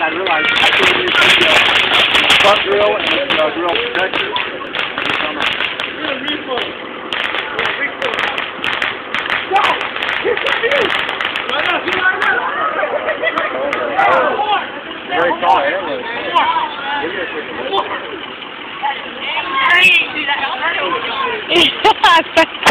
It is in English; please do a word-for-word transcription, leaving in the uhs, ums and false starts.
I realized I couldn't use the uh, front grill and the uh, grill protector. Very tall airload. Yeah,